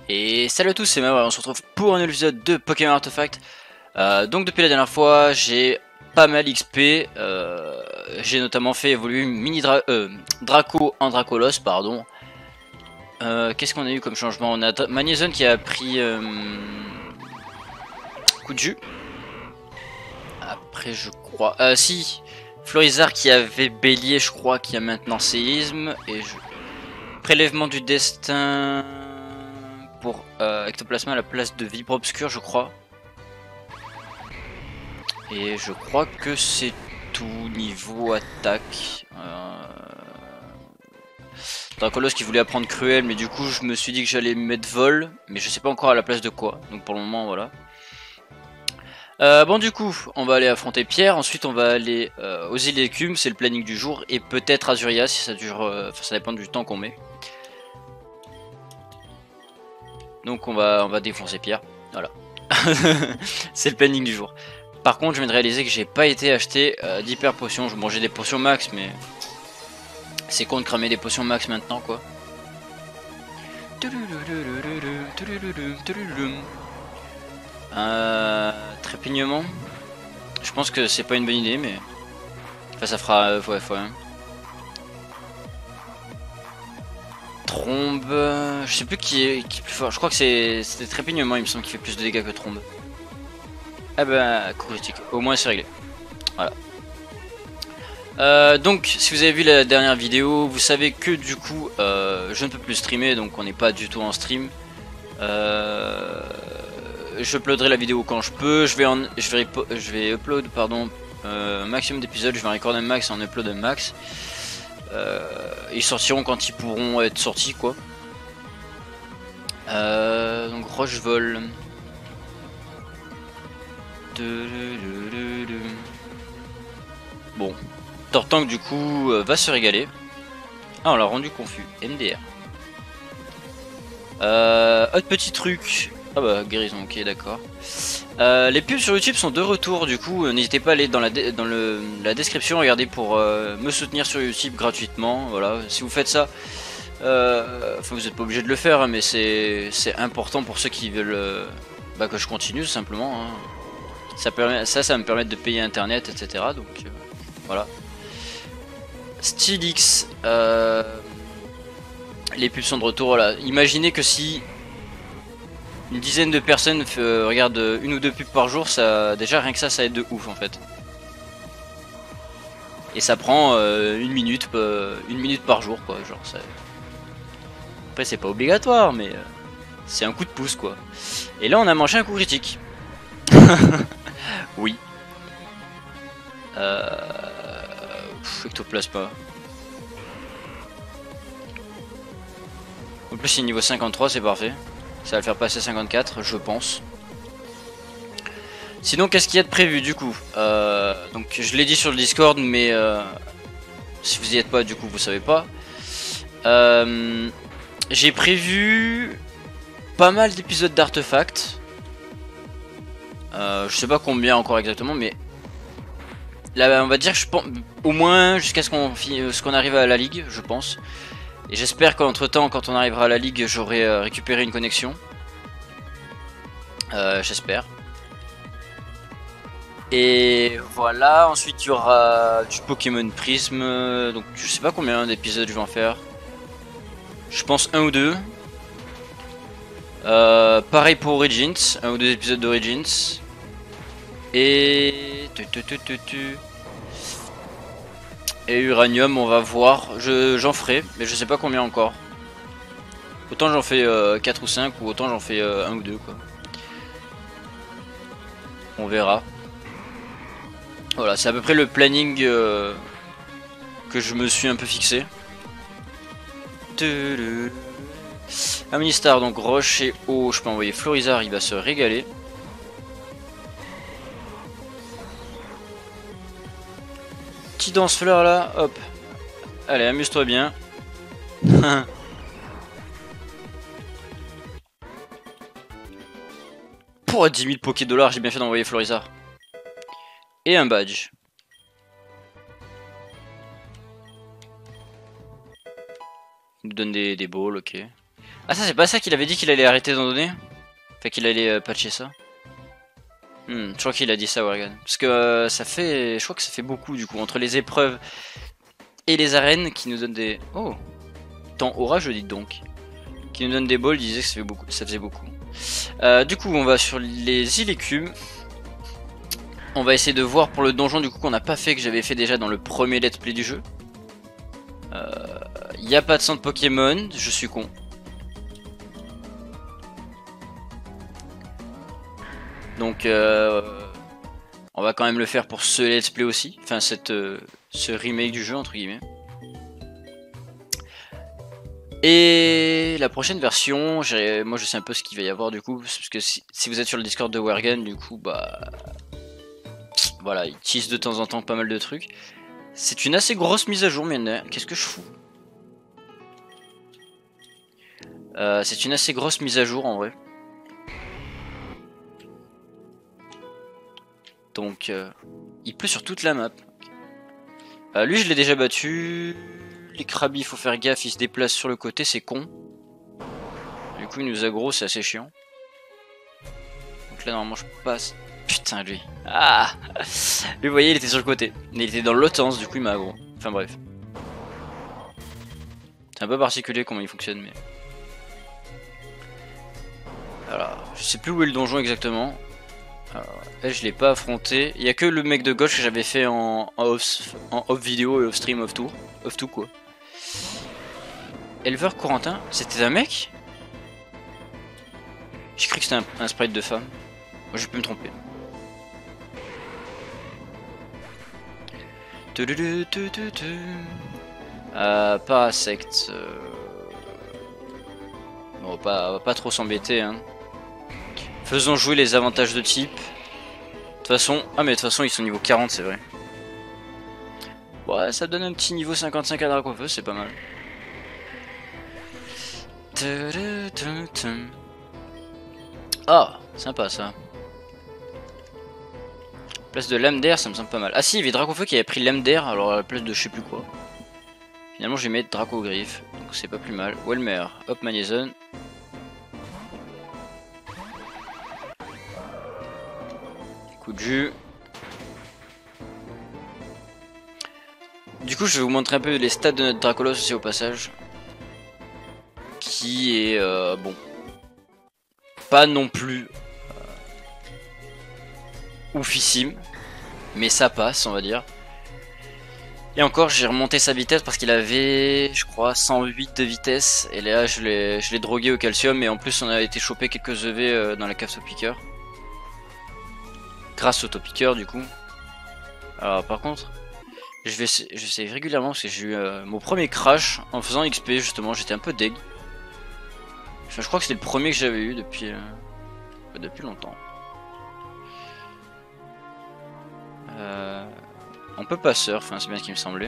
Et salut à tous, c'est Mawar, on se retrouve pour un nouvel épisode de Pokémon Artefact. Donc depuis la dernière fois, j'ai pas mal XP, j'ai notamment fait évoluer Draco en Dracolos, pardon. Qu'est-ce qu'on a eu comme changement? On a Magnézone qui a pris coup de jus. Après je crois... si, Florizard qui avait Bélier, je crois, qui a maintenant Séisme. Et prélèvement du destin... pour Ectoplasma à la place de Vibre Obscur, je crois. Et je crois que c'est tout niveau attaque. Dracolos qui voulait apprendre Cruel, mais du coup je me suis dit que j'allais mettre Vol, mais je sais pas encore à la place de quoi. Donc pour le moment voilà. Bon du coup on va aller affronter Pierre, ensuite on va aller aux îles d'écume, c'est le planning du jour, et peut-être Azuria si ça dure, enfin ça dépend du temps qu'on met. Donc on va défoncer Pierre, voilà. C'est le planning du jour. Par contre je viens de réaliser que j'ai pas été acheter d'hyper potions, bon j'ai des potions max mais c'est con de cramer des potions max maintenant quoi. Trépignement. Je pense que c'est pas une bonne idée, mais enfin ça fera ouais. Trombe, je sais plus qui est plus fort. Je crois que c'était Trépignement, il me semble, qui fait plus de dégâts que Trombe. Ah bah coup critique. Au moins c'est réglé. Voilà. Donc si vous avez vu la dernière vidéo, vous savez que du coup je ne peux plus streamer, donc on n'est pas du tout en stream. Je uploaderai la vidéo quand je peux. Je vais upload pardon maximum d'épisodes. Je vais recorder un max et en upload un max. Ils sortiront quand ils pourront être sortis quoi. Donc Roche Vol. Bon, Tortank du coup va se régaler. Ah on l'a rendu confus. MDR. Autre petit truc. Ah bah guérison, ok d'accord. Les pubs sur YouTube sont de retour, du coup n'hésitez pas à aller dans la description, regardez pour me soutenir sur YouTube gratuitement. Voilà, si vous faites ça, enfin, vous n'êtes pas obligé de le faire, hein, mais c'est important pour ceux qui veulent bah, que je continue tout simplement. Hein. Ça me permet de payer internet, etc. Donc voilà. Stylix, les pubs sont de retour. Voilà. Imaginez que si une dizaine de personnes regardent une ou deux pubs par jour, ça déjà rien que ça aide de ouf en fait. Et ça prend une minute par jour quoi, genre ça. Après c'est pas obligatoire mais c'est un coup de pouce quoi. Et là on a mangé un coup critique. Oui. Ectoplasma. En plus il est niveau 53, c'est parfait. Ça va le faire passer 54 je pense. Sinon qu'est-ce qu'il y a de prévu du coup donc je l'ai dit sur le Discord mais si vous y êtes pas du coup vous savez pas. J'ai prévu pas mal d'épisodes d'artefacts. Je sais pas combien encore exactement mais là on va dire que je pense au moins jusqu'à ce qu'on arrive à la ligue je pense. Et j'espère qu'entre temps quand on arrivera à la ligue j'aurai récupéré une connexion. J'espère. Et voilà, ensuite il y aura du Pokémon Prism, donc je sais pas combien d'épisodes je vais en faire. Je pense un ou deux. Pareil pour Origins, un ou deux épisodes d'Origins. Et... Et Uranium, on va voir. J'en ferai, mais je sais pas combien encore. Autant j'en fais 4 ou 5, ou autant j'en fais 1 ou 2 quoi. On verra. Voilà, c'est à peu près le planning que je me suis un peu fixé. Un mini-star, donc Roche et eau. Je peux envoyer Florizard, il va se régaler. Petit danse-fleur là, hop. Allez, amuse-toi bien. Pour 10 000 Poké-Dollars, j'ai bien fait d'envoyer Florizard. Et un badge. Il nous donne des balls, ok. Ah, ça c'est pas ça qu'il avait dit qu'il allait arrêter d'en donner? Enfin qu'il allait patcher ça. Je crois qu'il a dit ça, Wargan. Parce que ça fait... Je crois que ça fait beaucoup du coup. Entre les épreuves et les arènes qui nous donnent des... Oh, temps orageux dites donc. Qui nous donnent des balls, il disait que ça faisait beaucoup. Du coup on va sur les îles écumes. On va essayer de voir pour le donjon du coup qu'on n'a pas fait, que j'avais fait déjà dans le premier let's play du jeu. Il n'y a pas de centre Pokémon, je suis con. Donc on va quand même le faire pour ce let's play aussi. Enfin ce remake du jeu entre guillemets. Et la prochaine version, moi je sais un peu ce qu'il va y avoir du coup. Parce que si vous êtes sur le Discord de Wargan, du coup bah... Voilà, il tease de temps en temps pas mal de trucs. C'est une assez grosse mise à jour, mais qu'est-ce que je fous? C'est une assez grosse mise à jour en vrai. Donc, il pleut sur toute la map. Lui, je l'ai déjà battu. Les Krabby, il faut faire gaffe, il se déplace sur le côté, c'est con. Du coup, il nous aggro, c'est assez chiant. Donc là, normalement, je passe. Putain, lui. Ah! Lui, vous voyez, il était sur le côté. Mais il était dans l'autre sens, du coup, il m'a aggro. Enfin, bref. C'est un peu particulier comment il fonctionne, mais... Alors, je sais plus où est le donjon exactement. Alors, là, je l'ai pas affronté. Il y a que le mec de gauche que j'avais fait en off vidéo et off stream, off tour. Off tout, quoi. Éleveur Corentin, c'était un mec? J'ai cru que c'était un sprite de femme. Moi, je peux me tromper. Parasect. On va pas trop s'embêter. Hein. Faisons jouer les avantages de type. De toute façon. Ah, mais de toute façon, ils sont niveau 40, c'est vrai. Ouais, ça donne un petit niveau 55 à Dracofeu, c'est pas mal. Ah, sympa ça. Place de lame d'air, ça me semble pas mal. Ah si, il y avait Dracofeu qui avait pris lame d'air, alors à la place de je sais plus quoi. Finalement, je vais mettre Draco Griffe, donc c'est pas plus mal. Welmer, hop, Magnézone. Coup de jus. Du coup, je vais vous montrer un peu les stats de notre Dracolos aussi au passage. Qui est, bon, pas non plus oufissime, mais ça passe, on va dire. Et encore, j'ai remonté sa vitesse parce qu'il avait, je crois, 108 de vitesse. Et là, je l'ai drogué au calcium. Et en plus, on a été chopé quelques EV dans la cave Topiqueur. Grâce au Topiqueur, du coup. Alors, par contre, je sais régulièrement parce que j'ai eu mon premier crash en faisant XP, justement. J'étais un peu deg. Enfin, je crois que c'était le premier que j'avais eu depuis longtemps. On peut pas surf, enfin, c'est bien ce qui me semblait.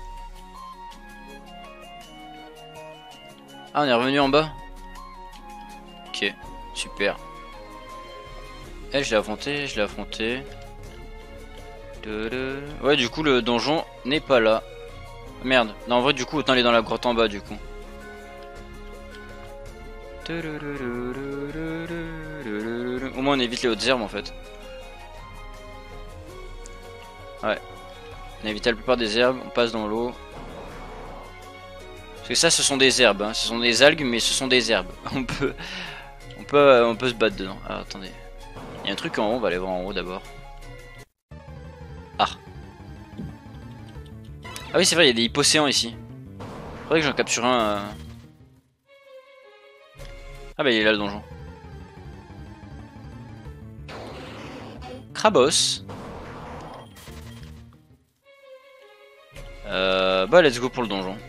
Ah, on est revenu en bas. Ok, super. Elle, je l'ai affronté, Ouais, du coup, le donjon n'est pas là. Merde. Non, en vrai, du coup, autant aller dans la grotte en bas, du coup. Au moins, on évite les hautes herbes, en fait. Ouais. On évite la plupart des herbes, on passe dans l'eau. Parce que ça, ce sont des herbes, hein. Ce sont des algues, mais ce sont des herbes. On peut se battre dedans. Ah, attendez. Il y a un truc en haut, on va aller voir en haut d'abord. Ah. Ah oui, c'est vrai, il y a des hypocéans ici. Faudrait que j'en capture un. Ah bah il est là le donjon. Krabos. Bah let's go pour le donjon.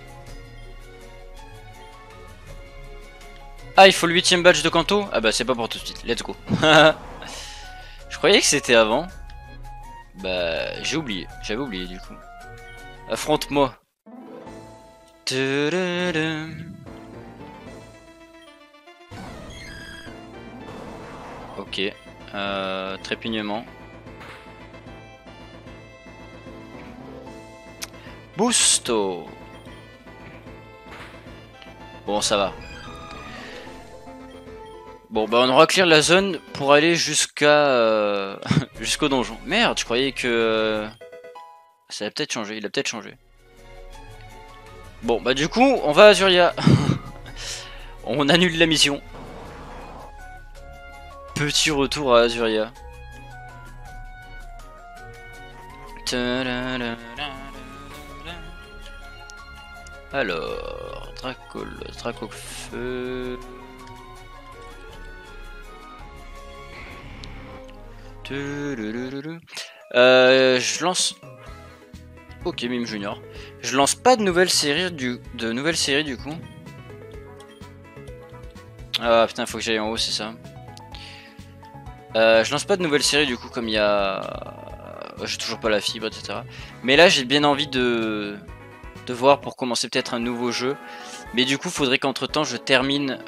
Ah, il faut le 8ème badge de Kanto. Ah bah c'est pas pour tout de suite, let's go. Je croyais que c'était avant. Bah j'ai oublié, j'avais oublié du coup. Affronte-moi. Ok, trépignement. Boosto. Bon, ça va. Bon bah on aura clear la zone pour aller jusqu'à jusqu'au donjon. Merde, je croyais que ça a peut-être changé, il a peut-être changé. Bon bah du coup on va à Azuria. On annule la mission. Petit retour à Azuria. Alors, Dracofeu. Je lance. Ok, Mime Junior. Je lance pas de nouvelle série du coup. Ah putain, faut que j'aille en haut, c'est ça. Je lance pas de nouvelle série du coup, comme il y a. J'ai toujours pas la fibre, etc. Mais là, j'ai bien envie de voir pour commencer peut-être un nouveau jeu. Mais du coup, faudrait qu'entre temps, je termine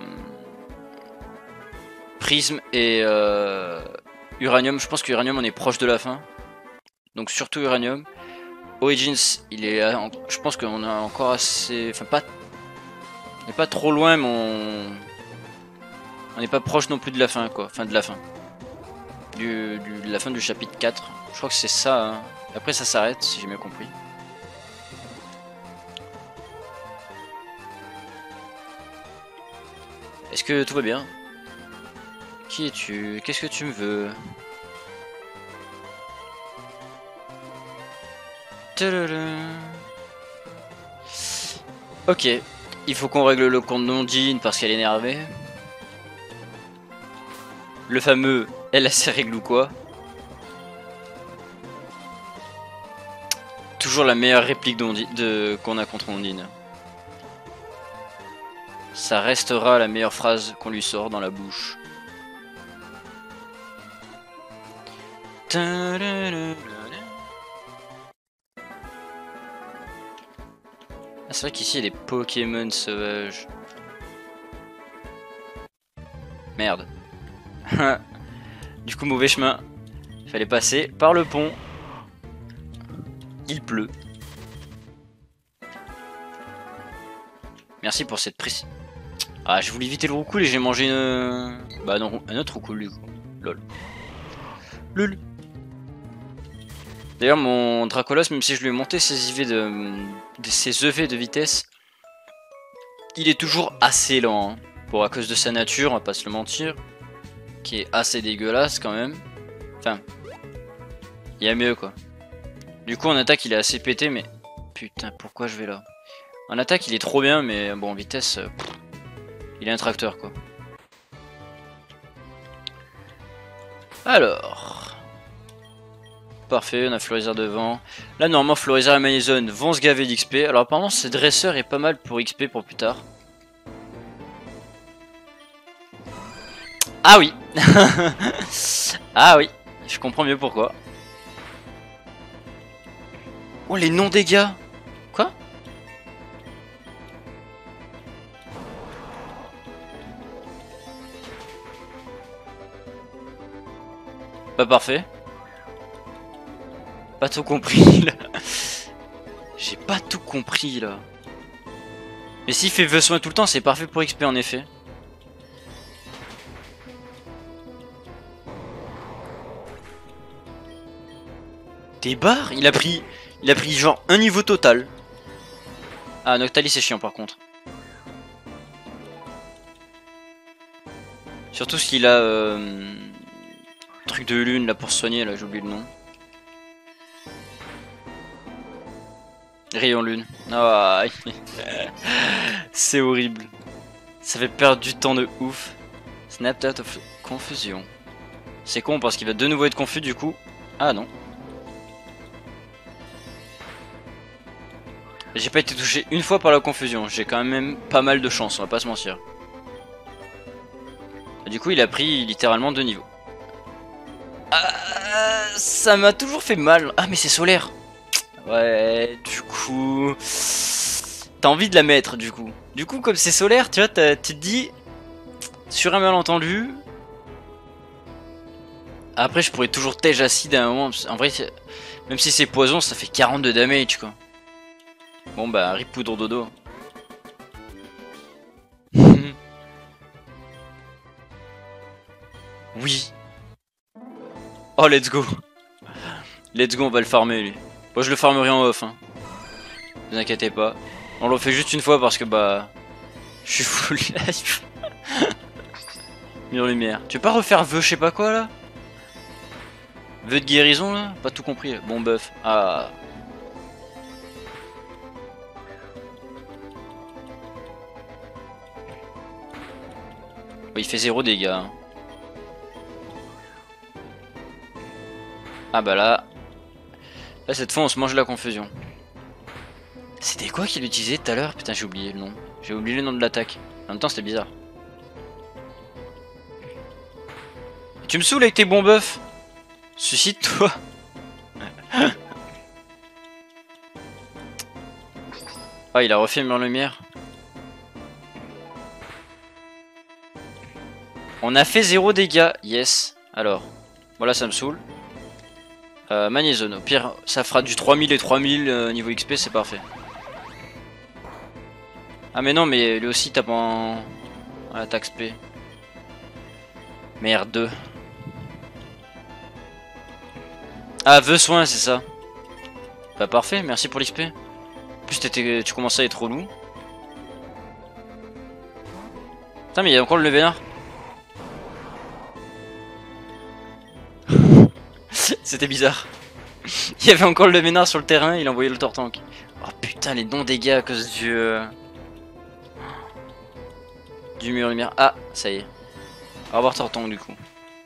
Prism et Uranium. Je pense qu'Uranium, on est proche de la fin. Donc surtout Uranium. Origins, il est, je pense qu'on a encore assez, enfin pas, on n'est pas trop loin, mais on n'est pas proche non plus de la fin, quoi, fin de la fin, de la fin du chapitre 4. Je crois que c'est ça. Hein. Après ça s'arrête, si j'ai bien compris. Est-ce que tout va bien? Qui es-tu? Qu'est-ce que tu me veux? Ok, il faut qu'on règle le compte d'Ondine parce qu'elle est énervée. Le fameux elle a ses règles ou quoi? Toujours la meilleure réplique qu'on a contre Ondine. Ça restera la meilleure phrase qu'on lui sort dans la bouche. Ah, c'est vrai qu'ici il y a des Pokémon sauvages. Merde. Du coup, mauvais chemin. Il fallait passer par le pont. Il pleut. Merci pour cette précision. Ah, je voulais éviter le roucoule et j'ai mangé une. Bah non, un autre roucoule du coup. Lol. Lol. D'ailleurs, mon Dracolos, même si je lui ai monté ses EV de vitesse, il est toujours assez lent. Hein. Bon, à cause de sa nature, on va pas se le mentir. Qui est assez dégueulasse quand même. Enfin, il y a mieux quoi. Du coup, en attaque, il est assez pété, mais. Putain, pourquoi je vais là? En attaque, il est trop bien, mais bon, en vitesse, il est un tracteur quoi. Alors. Parfait, on a Florizard devant. Là, normalement, Florizard et Maison vont se gaver d'XP. Alors, apparemment, ce dresseur est pas mal pour XP pour plus tard. Ah oui. Ah oui, je comprends mieux pourquoi. Oh, les non-dégâts. Quoi? Bah parfait. Pas tout compris là. J'ai pas tout compris là. Mais s'il fait besoin tout le temps, c'est parfait pour XP en effet. Des barres? Il a pris genre un niveau total. Ah, Noctali c'est chiant par contre. Surtout ce qu'il a truc de lune là pour se soigner là, j'ai oublié le nom. Rayon lune. Ah, c'est horrible. Ça fait perdre du temps de ouf. Snapped out of confusion. C'est con parce qu'il va de nouveau être confus du coup. Ah non. J'ai pas été touché une fois par la confusion. J'ai quand même pas mal de chance, on va pas se mentir. Du coup il a pris littéralement 2 niveaux. Ah, ça m'a toujours fait mal. Ah mais c'est solaire. Ouais, du coup... T'as envie de la mettre, du coup. Du coup, comme c'est solaire, tu vois, tu te dis... Sur un malentendu... Après, je pourrais toujours tège acide à un moment. En vrai, même si c'est poison, ça fait 40 de damage, quoi. Bon, bah, rip poudre dodo. Oui. Oh, let's go. Let's go, on va le farmer lui. Moi je le farmerai en off, hein. Ne vous inquiétez pas. On le fait juste une fois parce que bah... Je suis full life. Mire lumière. Tu veux pas refaire vœu je sais pas quoi là? Vœu de guérison là? Pas tout compris. Bon buff. Ah. Il fait 0 dégâts. Hein. Ah bah là... Là cette fois on se mange la confusion. C'était quoi qu'il utilisait tout à l'heure? Putain j'ai oublié le nom. J'ai oublié le nom de l'attaque. En même temps c'était bizarre. Tu me saoules avec tes bons buffs. Suicide-toi. Ah il a refait mur lumière. On a fait 0 dégâts. Yes. Alors. Voilà ça me saoule. Magnézone. Au pire ça fera du 3000 et 3000 niveau XP c'est parfait. Ah mais non mais lui aussi tape en attaque SP. Merde. Ah vœu soin c'est ça. Bah parfait merci pour l'XP. En plus tu commençais à être relou. Putain mais il y a encore le vénard. C'était bizarre. Il y avait encore le vénard sur le terrain, il envoyait le tortank. Oh putain les non-dégâts à cause du mur lumière. Ah ça y est. Au revoir tortank du coup.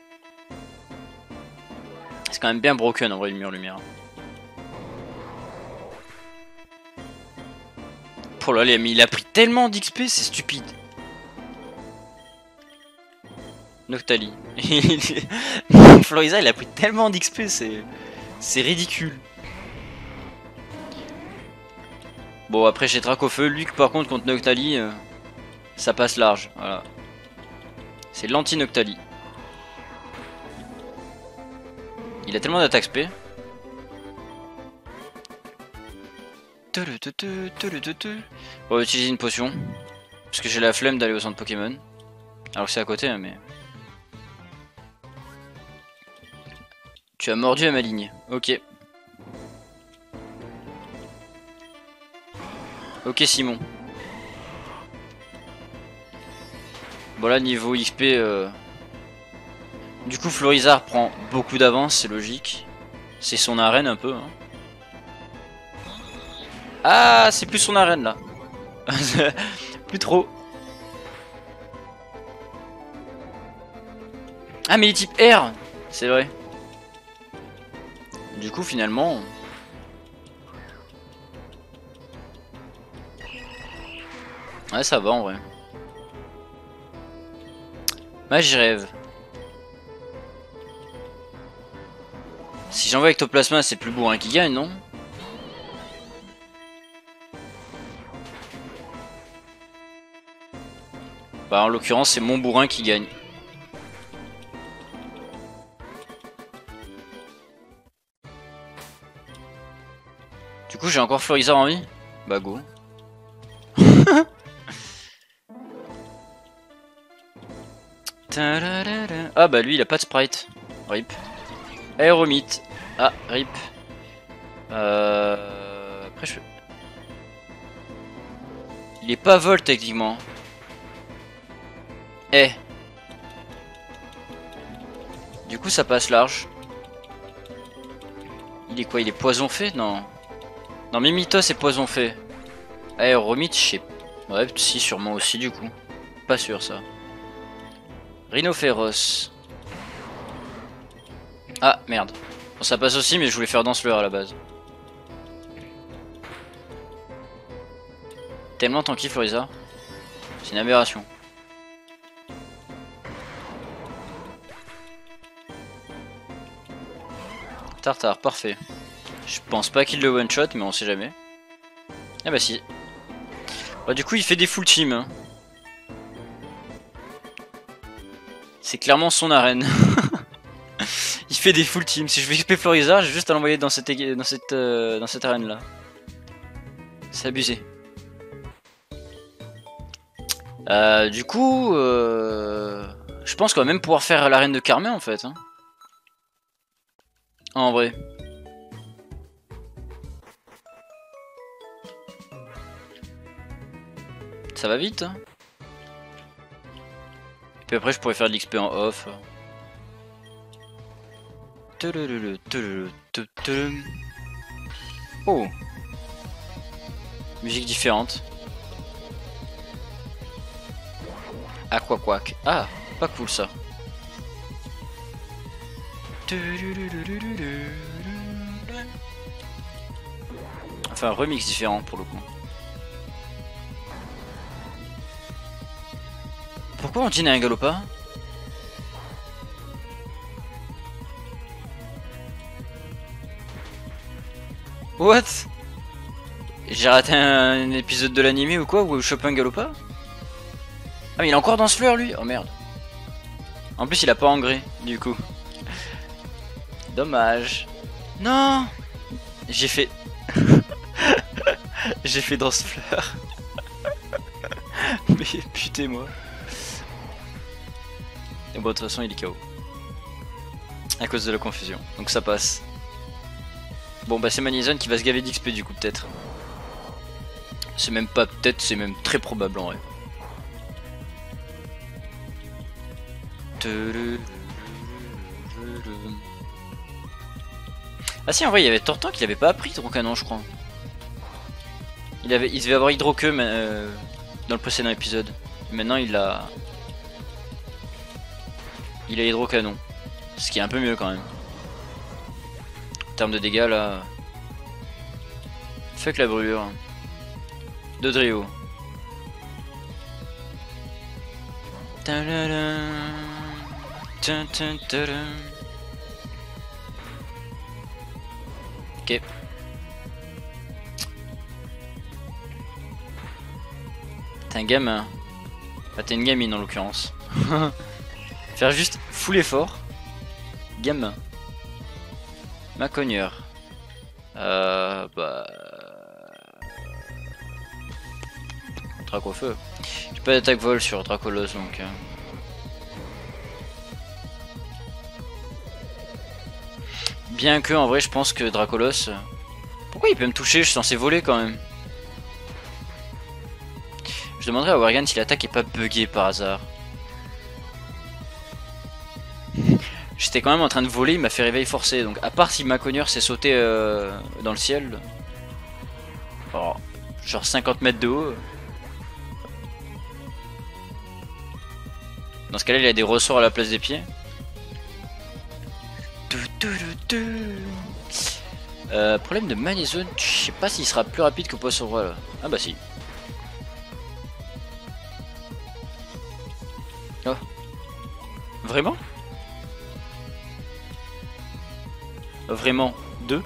C'est quand même bien broken en vrai le mur lumière. Oh là là mais il a pris tellement d'XP c'est stupide. Noctali. Floriza il a pris tellement d'XP c'est ridicule. Bon après j'ai trac au feu. Luc par contre contre Noctali ça passe large. Voilà. C'est l'anti-Noctali. Il a tellement d'attaque SP. On va utiliser une potion. Parce que j'ai la flemme d'aller au centre Pokémon. Alors que c'est à côté hein, mais... Tu as mordu à ma ligne. Ok. Ok Simon. Bon là niveau XP du coup Florizard prend beaucoup d'avance, c'est logique. C'est son arène un peu hein. Ah c'est plus son arène là. Plus trop. Ah mais il est type R. C'est vrai. Du coup finalement... Ouais ça va en vrai. Moi j'y rêve. Si j'envoie Ectoplasma c'est plus bourrin qui gagne non? Bah en l'occurrence c'est mon bourrin qui gagne. Du coup j'ai encore Florizard en vie? Bah go. Ah bah lui il a pas de sprite. Rip. Aéromite. Ah rip. Après je... Il est pas vol techniquement. Eh. Du coup ça passe large. Il est quoi? Il est poison fait? Non. Non Mimitos est poison fait. Aéromite je sais. Ouais si sûrement aussi du coup. Pas sûr ça. Rhinophéros. Ah merde. Bon, ça passe aussi mais je voulais faire Danceleur à la base. Tellement tanky Floriza. C'est une aberration. Tartare, parfait. Je pense pas qu'il le one shot mais on sait jamais. Ah bah si. Bah du coup il fait des full team hein. C'est clairement son arène. Il fait des full team. Si je veux XP Florizard, j'ai juste à l'envoyer dans cette arène là. C'est abusé. Du coup, Je pense qu'on va même pouvoir faire l'arène de Carmin en fait. Hein. En vrai. Ça va vite. Hein. Puis après je pourrais faire de l'XP en off. Oh. Musique différente. Aquaquack. Ah, pas cool ça. Enfin, un remix différent pour le coup. Pourquoi Ondine a un galopin? What? J'ai raté un épisode de l'animé ou quoi? Où je chope un galopin? Ah mais il est encore dans ce fleur lui? Oh merde. En plus il a pas engré du coup. Dommage. Non. J'ai fait... J'ai fait dans ce fleur. Mais putain moi. Et bon de toute façon il est KO. À cause de la confusion. Donc ça passe. Bon bah c'est Manizone qui va se gaver d'XP du coup peut-être. C'est même pas peut-être, c'est même très probable en vrai. Ah si en vrai il y avait Tortan qui avait pas appris Hydrocanon je crois. Il devait avoir Hydroqueux dans le précédent épisode. Maintenant il a Hydrocanon. Ce qui est un peu mieux quand même. En termes de dégâts là. Fuck la brûlure. De Drio. Ok. T'es un gamin. Enfin, t'es une gamine en l'occurrence. Faire juste full effort. Gamin. Ma cogneur. Bah... Draco feu. J'ai pas d'attaque vol sur Dracolos donc... Bien que en vrai je pense que Dracolos... Pourquoi il peut me toucher? Je suis censé voler quand même. Je demanderai à Worgen si l'attaque est pas buggée par hasard. J'étais quand même en train de voler, il m'a fait réveil forcé. Donc à part si ma cogneur s'est sauté dans le ciel. Oh, genre 50 mètres de haut. Dans ce cas là il a des ressorts à la place des pieds. Problème de Manizone, je sais pas s'il sera plus rapide que Poisson Roi là. Ah bah si. Oh. Vraiment? Vraiment 2.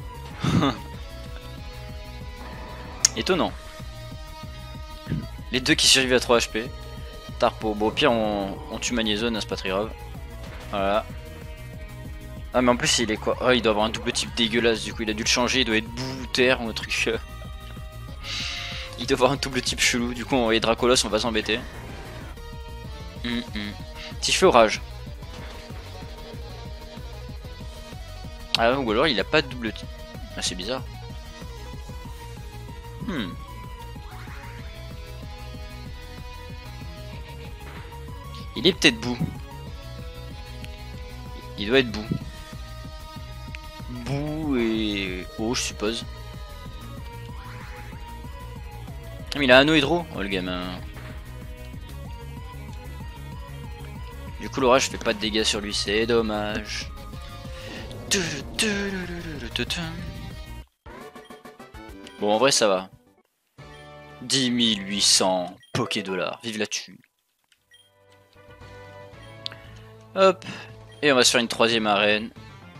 Étonnant. Les deux qui survivent à 3 HP. Tarpo. Bon au pire on tue Manizone, hein, c'est pas très grave. Voilà. Ah mais en plus il est quoi? Oh il doit avoir un double type dégueulasse du coup, il a dû le changer, il doit être boue, terre ou un truc. Il doit avoir un double type chelou, du coup on va envoyer Dracolos, on va s'embêter. Si je fais orage. Ah ou alors il a pas de double type. Ah c'est bizarre. Il est peut-être boue. Il doit être boue. Boue et eau je suppose. Ah mais il a un anneau hydro, oh le gamin. Du coup l'orage fait pas de dégâts sur lui, c'est dommage. Bon en vrai ça va. 10 800 Poké dollars, vive la thune. Hop. Et on va se faire une troisième arène.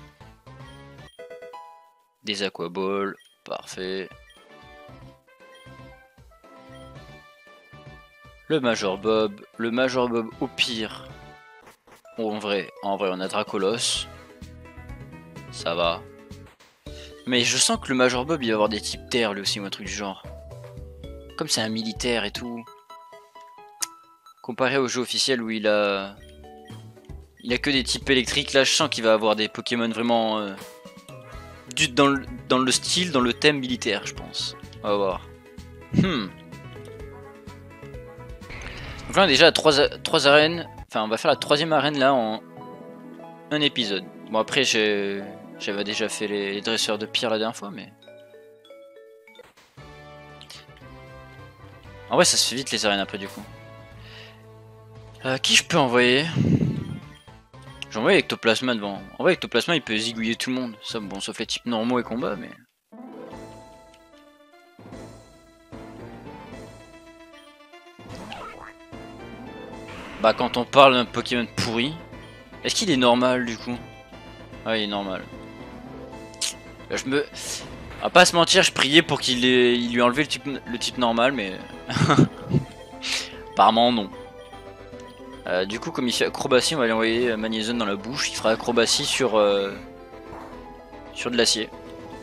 Des aquaballs, parfait. Le Major Bob au pire. En vrai on a Dracolos. Ça va. Mais je sens que le Major Bob il va avoir des types terre lui aussi ou un truc du genre. Comme c'est un militaire et tout. Comparé au jeu officiel où il a Il a que des types électriques. Là, je sens qu'il va avoir des Pokémon vraiment dans le style, dans le thème militaire, je pense. On va voir. Donc là, on a déjà 3 arènes. Enfin, on va faire la 3e arène là en un épisode. Bon, après, j'avais déjà fait les dresseurs de pierre la dernière fois, mais. En vrai, ça se fait vite les arènes après, du coup. Qui je peux envoyer? J'ai envoyé Ectoplasma devant. En vrai, Ectoplasma il peut zigouiller tout le monde. Ça, bon, sauf les types normaux et combat, mais. Bah, quand on parle d'un Pokémon pourri, est-ce qu'il est normal du coup? Ah, il est normal. Là, on va pas se mentir, je priais pour qu'il lui enlevait le type normal, mais. Apparemment, non. Du coup, comme il fait acrobatie, on va lui envoyer Magnézone dans la bouche. Il fera acrobatie sur de l'acier.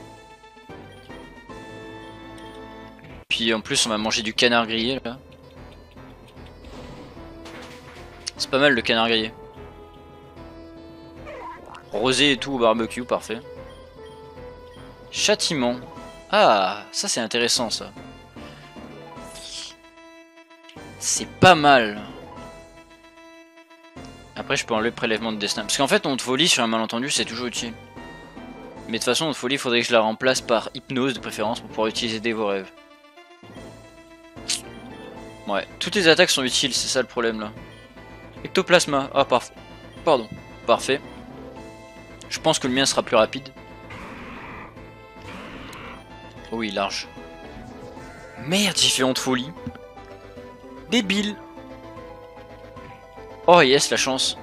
Puis en plus, on va manger du canard grillé là. C'est pas mal le canard grillé. Rosé et tout au barbecue, parfait. Châtiment. Ah, ça c'est intéressant ça. C'est pas mal. Après, je peux enlever prélèvement de destin. Parce qu'en fait, honte folie sur un malentendu, c'est toujours utile. Mais de toute façon, honte folie, il faudrait que je la remplace par hypnose de préférence pour pouvoir utiliser des vos rêves. Ouais, toutes les attaques sont utiles, c'est ça le problème là. Ectoplasma. Ah, parfait. Pardon. Parfait. Je pense que le mien sera plus rapide. Oh oui, large. Merde, j'ai fait honte folie. Débile. Oh yes, la chance.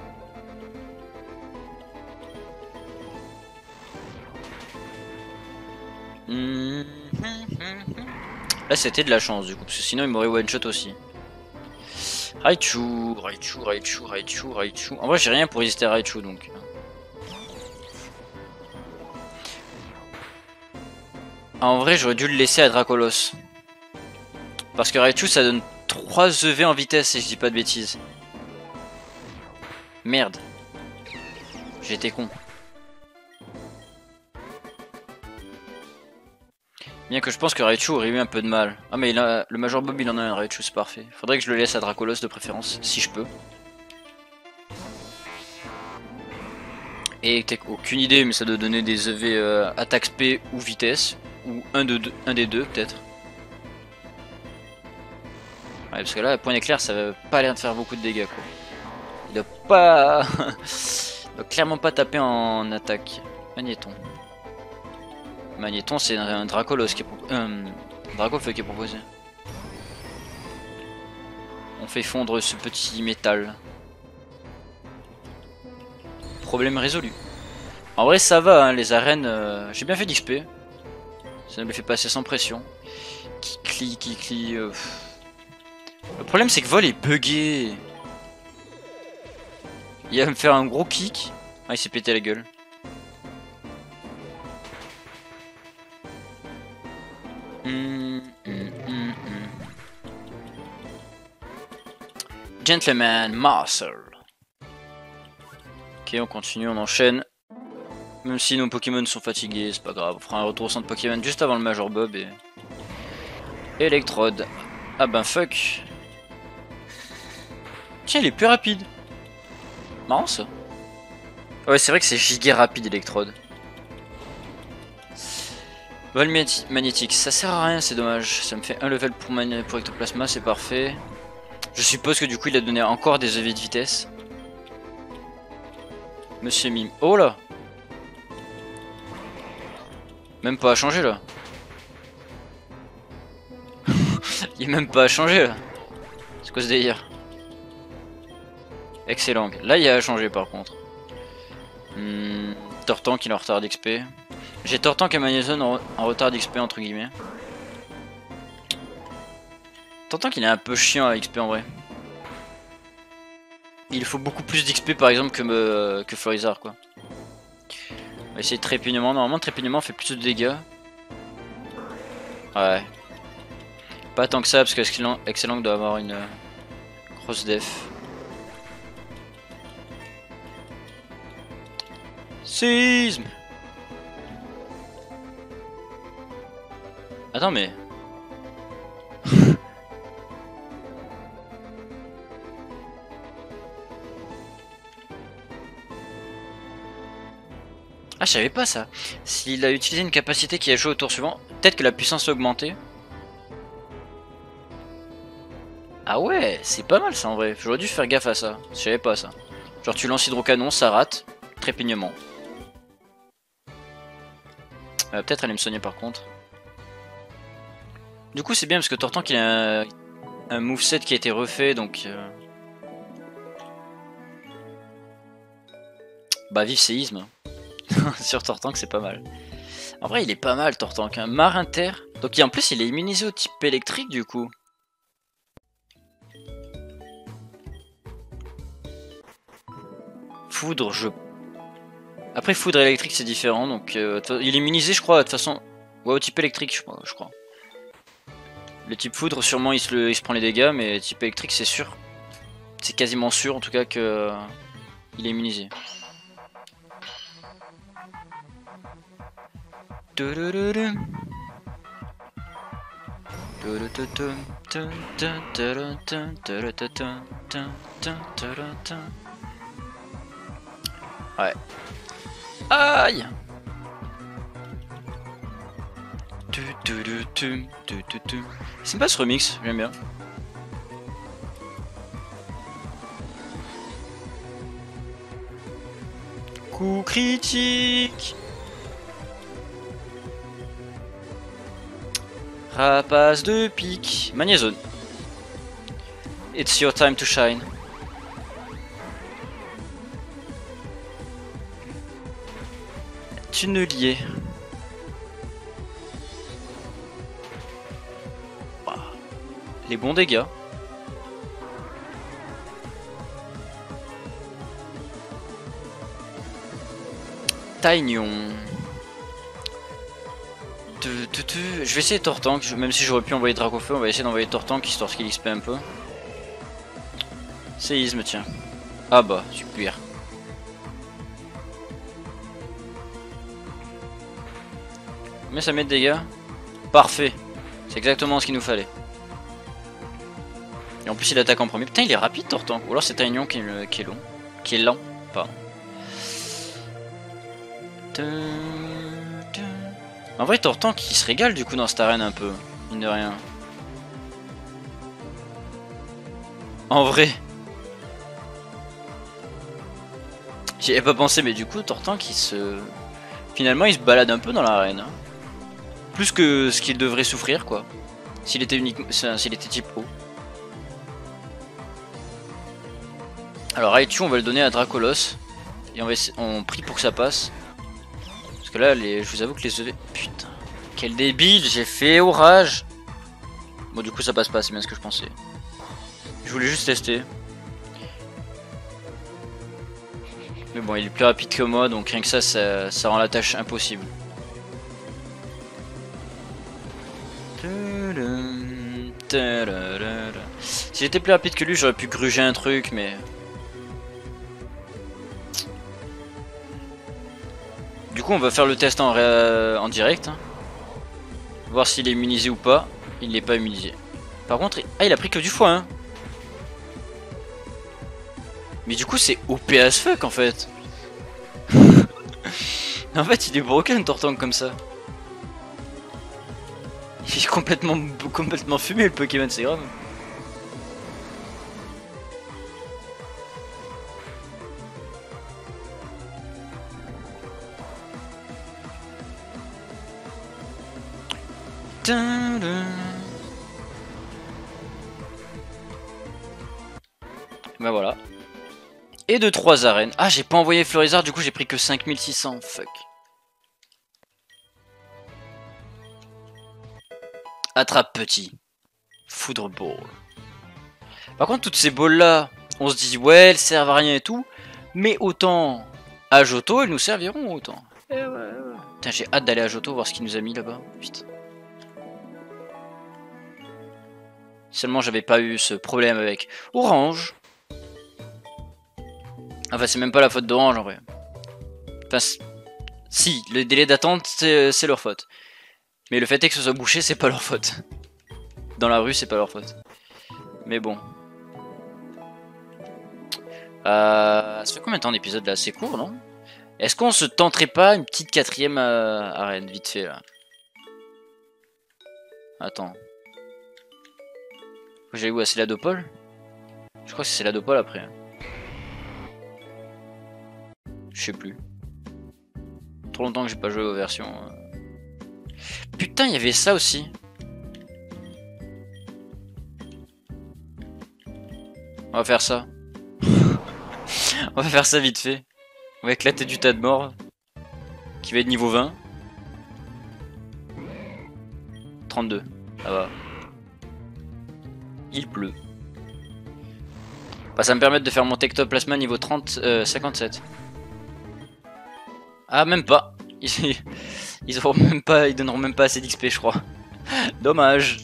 Là c'était de la chance du coup, parce que sinon il m'aurait one shot aussi. Raichu. En vrai j'ai rien pour résister à Raichu donc. En vrai j'aurais dû le laisser à Dracolos. Parce que Raichu ça donne 3 EV en vitesse si je dis pas de bêtises. Merde. J'étais con. Bien que je pense que Raichu aurait eu un peu de mal. Ah mais le Major Bob il en a un Raichu, c'est parfait. Faudrait que je le laisse à Dracolos de préférence, si je peux. Et t'as aucune idée mais ça doit donner des EV attaque SP ou vitesse. Ou un des deux peut-être. Ouais parce que là point éclair ça va pas l'air de faire beaucoup de dégâts quoi. Il doit pas... il doit clairement pas taper en attaque. Magnéton. Magnéton c'est un Dracolos qui est Dracofeu qui est proposé. On fait fondre ce petit métal. Problème résolu. En vrai ça va hein, les arènes, j'ai bien fait d'XP. Ça me les fait passer sans pression. Kikli. Le problème c'est que Vol est bugué. Il va me faire un gros kick. Ah il s'est pété la gueule. Gentleman Marcel. Ok, on continue, on enchaîne. Même si nos Pokémon sont fatigués, c'est pas grave. On fera un retour au centre Pokémon juste avant le Major Bob et... Electrode. Ah ben fuck. Tiens, il est plus rapide. Marrant ça. Ouais, c'est vrai que c'est giga rapide Electrode. Vol magnétique, ça sert à rien, c'est dommage. Ça me fait un level pour Ectoplasma, c'est parfait. Je suppose que du coup il a donné encore des EV de vitesse. Monsieur Mime. Oh là! Même pas à changer là. Il est même pas à changer là. C'est quoi ce délire? Excellent. Là il y a à changer par contre. Tortank il est en retard d'XP. J'ai Tortank et Magnézone en retard d'XP entre guillemets. Tortank il est un peu chiant à XP en vrai. Il faut beaucoup plus d'XP par exemple que Florizard quoi. On va essayer de Trépignement. Normalement Trépignement fait plus de dégâts. Ouais. Pas tant que ça parce que Excellent doit avoir une grosse def. Séisme. Attends mais... Ah, je savais pas ça. S'il a utilisé une capacité qui a joué au tour suivant, peut-être que la puissance a augmenté. Ah ouais, c'est pas mal ça en vrai. J'aurais dû faire gaffe à ça. Je savais pas ça. Genre tu lances hydrocanon, ça rate. Trépignement. Peut-être aller me soigner par contre. Du coup c'est bien parce que Tortank il a un moveset qui a été refait donc... Bah vive séisme. Sur Tortank c'est pas mal. En vrai il est pas mal Tortank. Hein. Marin terre. Donc en plus il est immunisé au type électrique du coup. Foudre, Après foudre électrique c'est différent donc il est immunisé je crois de toute façon. Ouais au type électrique je crois. Le type foudre sûrement il se prend les dégâts mais type électrique c'est sûr. C'est quasiment sûr en tout cas que il est immunisé. Ouais. Aïe. C'est pas ce remix, j'aime bien. Coup critique. Rapace de pique. Magnézone. It's your time to shine. Tunnelier. Wow. Les bons dégâts. Taignon. Je vais essayer Tortank, même si j'aurais pu envoyer Dracofeu, on va essayer d'envoyer Tortank histoire qu'il XP un peu. Séisme, tiens. Ah bah, super. Mais ça met de dégâts. Parfait. C'est exactement ce qu'il nous fallait. Et en plus il attaque en premier. Putain il est rapide Tortank. Ou alors c'est Taignon qui est long. Qui est lent. Pardon. En vrai Tortank il se régale du coup dans cette arène un peu. Mine de rien. En vrai. J'y avais pas pensé mais du coup Tortank il se... Finalement il se balade un peu dans l'arène. Hein. Plus que ce qu'il devrait souffrir quoi. S'il était uniquement, s'il était type haut. Alors Raichu on va le donner à Dracolos. Et on prie pour que ça passe. Parce que là je vous avoue que les EV... Putain. Quel débile, j'ai fait orage. Bon du coup ça passe pas, c'est bien ce que je pensais. Je voulais juste tester. Mais bon il est plus rapide que moi donc rien que ça rend la tâche impossible. Si j'étais plus rapide que lui j'aurais pu gruger un truc mais... Du coup on va faire le test en direct. Hein. Voir s'il est immunisé ou pas. Il n'est pas immunisé. Par contre, il a pris que du foie. Hein. Mais du coup c'est OP as fuck en fait. En fait il est broken Tortank comme ça. Il est complètement fumé le Pokémon, c'est grave. Bah voilà. Et de 3 arènes. Ah j'ai pas envoyé Florizard, du coup j'ai pris que 5600, fuck. Attrape petit. Foudre ball. Par contre toutes ces balls là, on se dit ouais elles servent à rien et tout. Mais autant à Johto elles nous serviront autant. Eh ouais. Putain j'ai hâte d'aller à Johto voir ce qu'il nous a mis là-bas. Putain. Seulement j'avais pas eu ce problème avec Orange. Enfin c'est même pas la faute d'Orange en vrai. Si, le délai d'attente, c'est leur faute. Mais le fait est que ce soit bouché, c'est pas leur faute. Dans la rue, c'est pas leur faute. Mais bon. Ça fait combien de temps d'épisode là? C'est court, non? Est-ce qu'on se tenterait pas une petite 4ème arène, vite fait, là? Attends. J'allais où? À Céladopol? Je crois que c'est Céladopol après. Je sais plus. Trop longtemps que j'ai pas joué aux versions. Putain, il y avait ça aussi. On va faire ça. On va faire ça vite fait. On va éclater du tas de morts. Qui va être niveau 20. 32. Ça va. Il pleut. Bah, ça me permet de faire mon Ectoplasma niveau 30, 57. Ah, même pas. Ils donneront même pas assez d'XP, je crois. Dommage.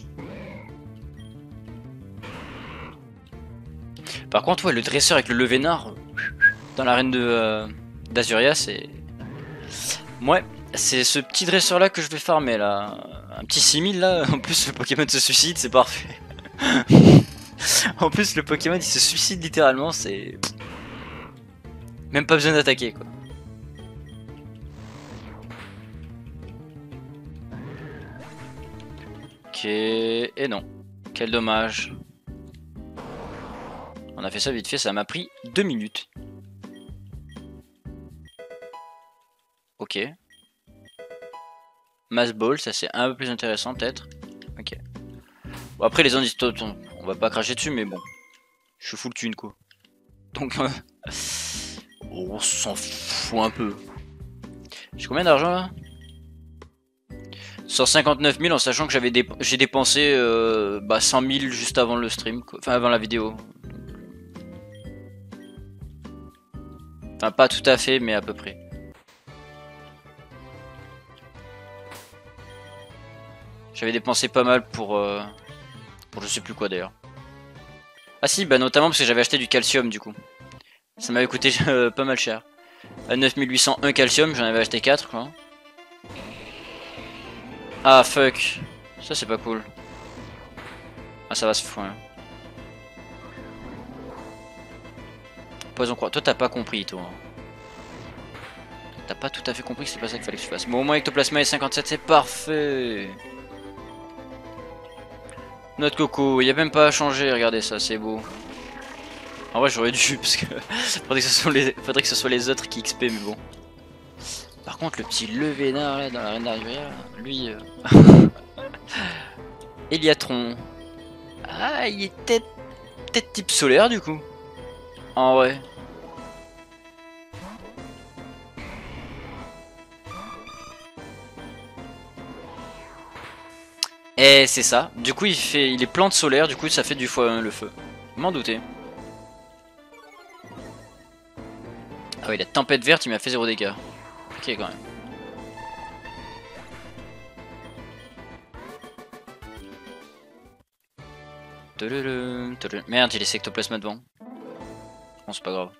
Par contre, ouais, le dresseur avec le levénard dans l'arène d'Azuria, c'est... Ouais, c'est ce petit dresseur là que je vais farmer là. Un petit 6000 là, en plus le Pokémon se suicide, c'est parfait. En plus le Pokémon il se suicide littéralement, c'est... Même pas besoin d'attaquer quoi. Ok, et non. Quel dommage. On a fait ça vite fait, ça m'a pris 2 minutes. Ok. Mass Ball, ça c'est un peu plus intéressant peut-être. Ok. Bon, après les indices, on va pas cracher dessus, mais bon. Je suis full thune quoi. Donc on s'en fout un peu. J'ai combien d'argent là? 159 000 en sachant que j'ai dépensé 100 000 juste avant le stream, quoi. Enfin avant la vidéo. Enfin pas tout à fait mais à peu près. J'avais dépensé pas mal pour je sais plus quoi d'ailleurs. Ah si, bah notamment parce que j'avais acheté du calcium du coup. Ça m'avait coûté pas mal cher. À 9801 calcium, j'en avais acheté 4 quoi. Ah fuck. Ça c'est pas cool. Ah ça va se foutre. Hein. Poison croix. Toi t'as pas compris toi. T'as pas tout à fait compris que c'est pas ça qu'il fallait que je fasse. Bon au moins Ectoplasma et 57 c'est parfait. Notre coco, il n'y a même pas à changer, regardez ça, c'est beau. En vrai j'aurais dû parce que faudrait que ce soit les autres qui XP mais bon. Par contre le petit Levénard là dans l'arène d'Azuria, lui Eliatron. Ah il est peut-être type solaire du coup. En vrai. Et c'est ça. Du coup il est plante solaire, du coup ça fait du x1 le feu. M'en doutais. Ah oui la tempête verte il m'a fait 0 dégâts. Ok quand même. Merde, il est Ectoplasma devant. Bon, c'est pas grave.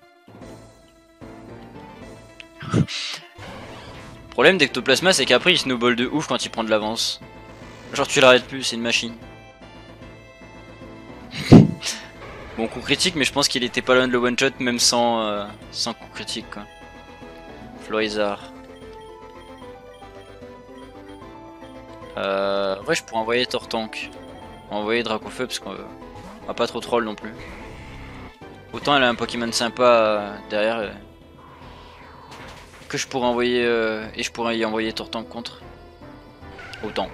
Le problème d'Ectoplasma, c'est qu'après il snowball de ouf quand il prend de l'avance. Genre, tu l'arrêtes plus, c'est une machine. Bon, coup critique, mais je pense qu'il était pas loin de le one shot, même sans coup critique quoi. Florizard. Ouais, je pourrais envoyer Tortank. Envoyer Dracofeu parce qu'on va pas trop troll non plus. Autant elle a un Pokémon sympa derrière que je pourrais envoyer et je pourrais y envoyer Tortank contre. Autant.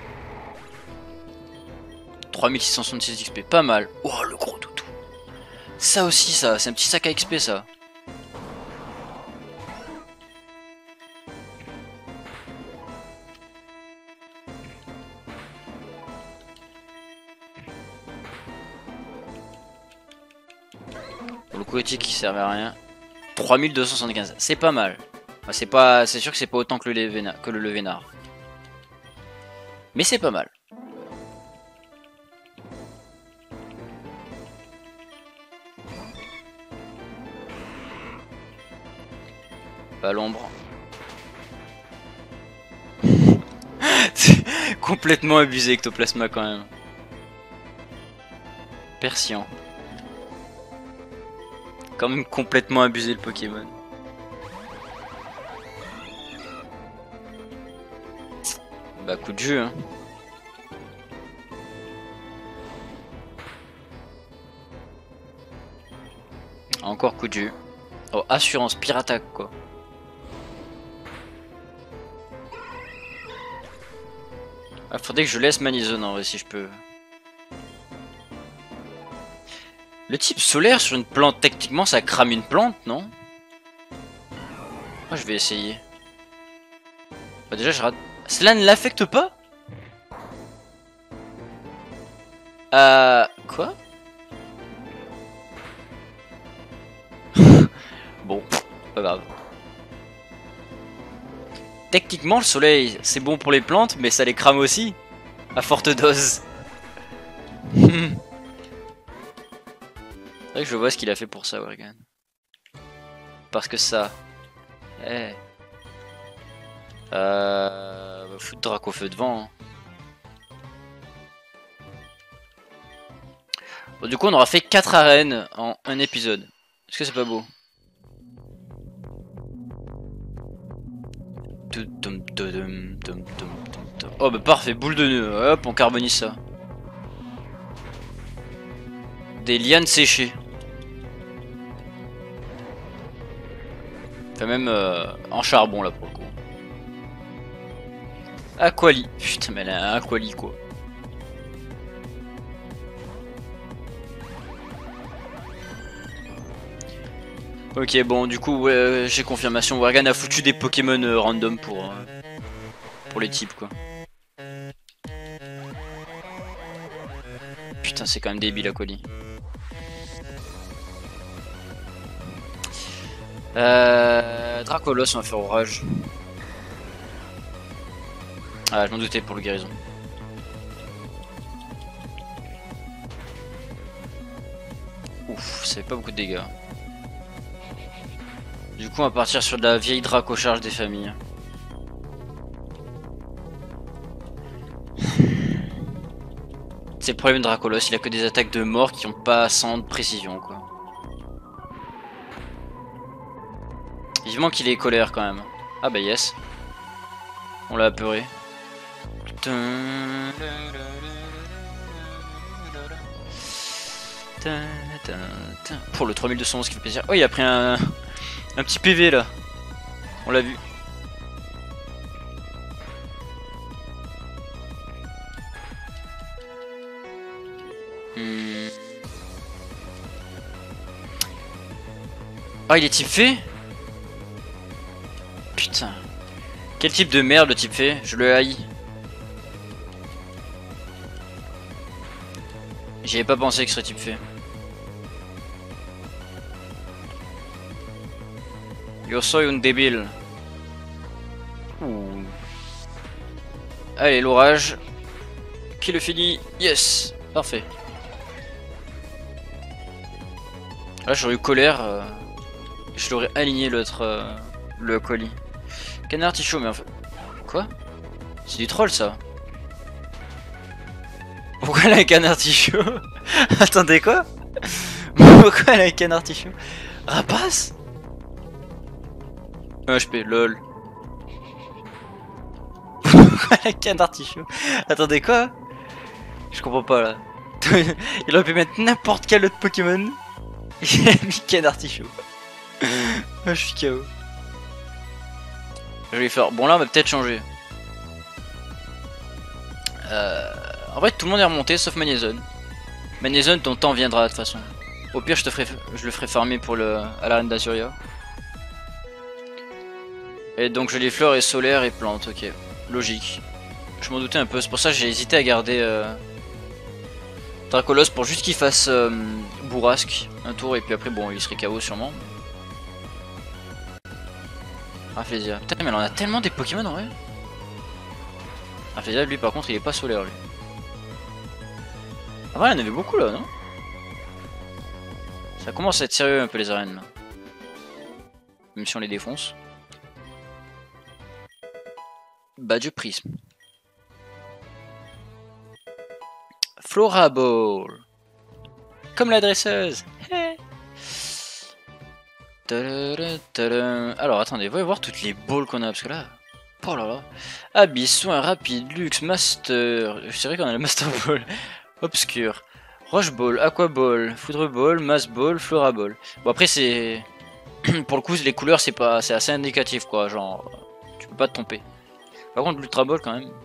3666 XP, pas mal. Oh le gros toutou. Ça aussi ça, c'est un petit sac à XP ça. Le coup critique qui servait à rien. 3275, c'est pas mal. Enfin, c'est sûr que c'est pas autant que le Levénard. Mais c'est pas mal. Pas l'ombre. Complètement abusé Ectoplasma quand même. Persian. Quand même complètement abusé le Pokémon. Bah coup de jeu hein. Encore coup de jeu. Oh assurance pire attaque quoi. Ah, faudrait que je laisse Manizone en vrai si je peux. Le type solaire sur une plante, techniquement ça crame une plante, non? Moi je vais essayer. Bah déjà je rate. Cela ne l'affecte pas? Quoi? Bon, pas grave. Techniquement le soleil c'est bon pour les plantes mais ça les crame aussi. À forte dose. C'est vrai que je vois ce qu'il a fait pour ça, Wergan. Parce que ça. Eh. Bah, foutre Dracofeu devant. Hein. Bon, du coup, on aura fait 4 arènes en un épisode. Est-ce que c'est pas beau? Oh, bah parfait, boule de nœud. Hop, on carbonise ça. Des lianes séchées. Enfin, même en charbon là pour le coup. Aquali. Putain, mais elle a un Aquali quoi. Ok, bon, du coup, ouais, j'ai confirmation. Wergan a foutu des Pokémon random pour les types quoi. Putain, c'est quand même débile Aquali. Dracolos, on va faire orage. Ah, je m'en doutais pour le guérison. Ouf, ça fait pas beaucoup de dégâts. Du coup, on va partir sur de la vieille Draco charge des familles. C'est le problème de Dracolos, il a que des attaques de mort qui ont pas 100 de précision quoi. Vivement qu'il est colère quand même. Ah bah yes. On l'a apeuré. Pour le 3211 qui fait plaisir. Oh il a pris un petit PV là. On l'a vu. Ah il est type fée. Putain. Quel type de merde le type fée. Je le haïs. J'y avais pas pensé que ce serait type fée. Yo soy un débile. Ouh. Allez l'orage. Qui le finit? Yes. Parfait. Là j'aurais eu colère. Je l'aurais aligné l'autre. Le colis. Canard Tichot, mais en fait. Quoi? C'est du troll ça. Pourquoi elle a un canard Tichot? Attendez quoi? Pourquoi elle a un canard Tichot? Rapace? HP, lol. Pourquoi elle a un canard Tichot? Attendez quoi? Je comprends pas là. Il aurait pu mettre n'importe quel autre Pokémon. Il a mis canard Tichot. Je suis KO. Je vais faire. Bon là on va peut-être changer. En vrai tout le monde est remonté sauf Manizone. Manizone ton temps viendra de toute façon. Au pire je le ferai farmer pour à l'arène d'Azuria. Et donc je les fleurs et solaire et plantes, ok. Logique. Je m'en doutais un peu, c'est pour ça que j'ai hésité à garder Dracolos pour juste qu'il fasse bourrasque un tour et puis après bon il serait KO sûrement. Rafflesia. Putain mais on a tellement des Pokémon en vrai. Rafflesia lui par contre il est pas solaire lui. Ah ouais il y en avait beaucoup là non? Ça commence à être sérieux un peu les arènes là. Même si on les défonce. Badge prisme. Flora Ball. Comme la dresseuse. Alors attendez, voyons voir toutes les balls qu'on a, parce que là... Oh là là. Abyss, soin rapide, luxe, master... C'est vrai qu'on a le master ball. Obscur. Roche ball, aqua ball, foudre ball, mass ball, flora ball. Bon après c'est... Pour le coup les couleurs c'est assez indicatif quoi, genre... Tu peux pas te tromper. Par contre l'ultra ball quand même...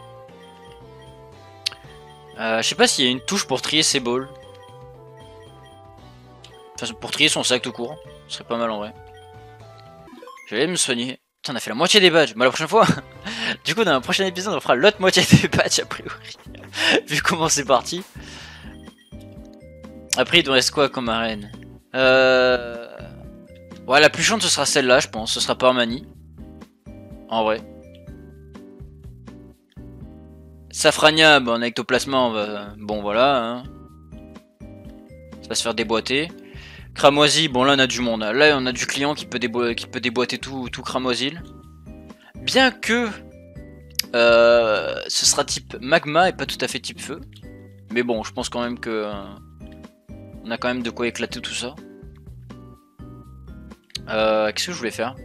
je sais pas s'il y a une touche pour trier ses balls. Enfin, pour trier son sac tout court. Ce serait pas mal en vrai. Je vais aller me soigner. Putain, on a fait la moitié des badges. Mais la prochaine fois, du coup, dans un prochain épisode, on fera l'autre moitié des badges a priori. Vu comment c'est parti. Après, il nous reste quoi comme arène? Ouais, la plus chiante, ce sera celle-là, je pense. Ce sera Parmanie. En vrai. Safrania, bon, en ectoplasma, on va... Bon, voilà. Hein. Ça va se faire déboîter. Cramoisi, bon là on a du monde. Là on a du client qui peut déboîter tout Cramoisil. Bien que ce sera type magma et pas tout à fait type feu. Mais bon, je pense quand même que on a quand même de quoi éclater tout ça. Qu'est-ce que je voulais faire?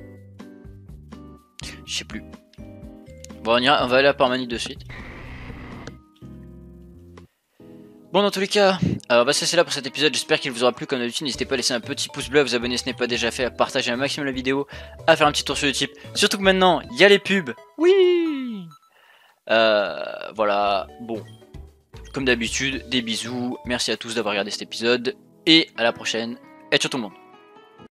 Je sais plus. Bon, on va aller à Parmanie de suite. Bon, dans tous les cas, bah c'est là pour cet épisode, j'espère qu'il vous aura plu. Comme d'habitude, n'hésitez pas à laisser un petit pouce bleu, à vous abonner si ce n'est pas déjà fait, à partager un maximum la vidéo, à faire un petit tour sur Utip. Surtout que maintenant, il y a les pubs. Oui. Voilà, bon. Comme d'habitude, des bisous, merci à tous d'avoir regardé cet épisode, et à la prochaine, et ciao tout le monde.